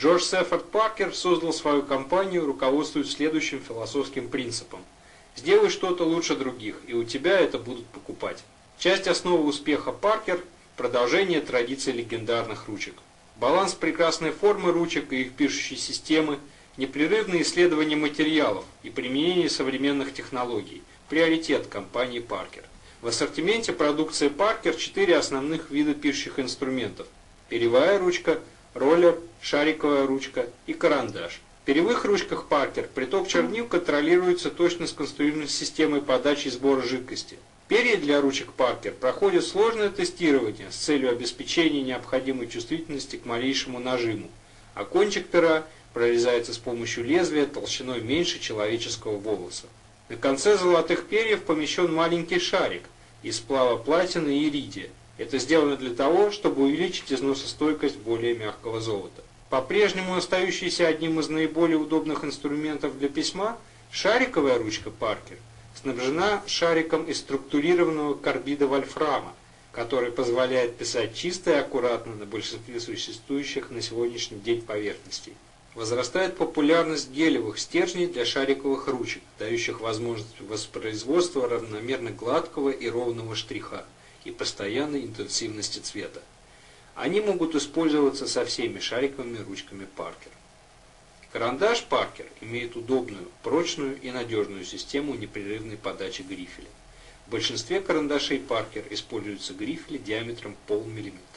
Джордж Сеффорд Паркер создал свою компанию, руководствуясь следующим философским принципом: сделай что-то лучше других, и у тебя это будут покупать. Часть основы успеха Паркер – продолжение традиции легендарных ручек. Баланс прекрасной формы ручек и их пишущей системы, непрерывное исследование материалов и применение современных технологий – приоритет компании Паркер. В ассортименте продукции Паркер 4 основных вида пишущих инструментов: перьевая ручка, роллер, шариковая ручка и карандаш. В перьевых ручках Паркер приток чернил контролируется точно сконструированной системой подачи и сбора жидкости. Перья для ручек Паркер проходят сложное тестирование с целью обеспечения необходимой чувствительности к малейшему нажиму, а кончик пера прорезается с помощью лезвия толщиной меньше человеческого волоса. На конце золотых перьев помещен маленький шарик из сплава платины и иридия. Это сделано для того, чтобы увеличить износостойкость более мягкого золота. По-прежнему остающийся одним из наиболее удобных инструментов для письма, шариковая ручка Паркер снабжена шариком из структурированного карбида вольфрама, который позволяет писать чисто и аккуратно на большинстве существующих на сегодняшний день поверхностей. Возрастает популярность гелевых стержней для шариковых ручек, дающих возможность воспроизводства равномерно гладкого и ровного штриха и постоянной интенсивности цвета. Они могут использоваться со всеми шариковыми ручками Паркер. Карандаш Паркер имеет удобную, прочную и надежную систему непрерывной подачи грифеля. В большинстве карандашей Паркер используются грифели диаметром полмиллиметра.